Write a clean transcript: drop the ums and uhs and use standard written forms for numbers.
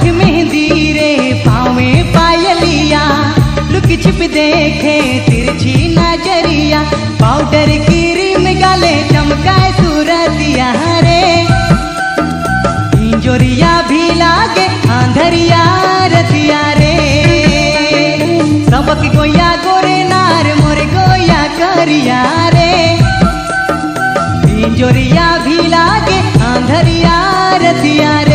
हाथ मेहंदी रे पाँव में पायलिया, लुक छिप देखे तिरछी नजरिया, पाउडर क्रीम गाले चमकाए सूरतिया रे, इंजोरिया भी लागे आंधरिया रतिया रे, सबक गोया गोरे नार मोरे गोया करिया रे, इंजोरिया भी लागे आंधरिया रतिया रे।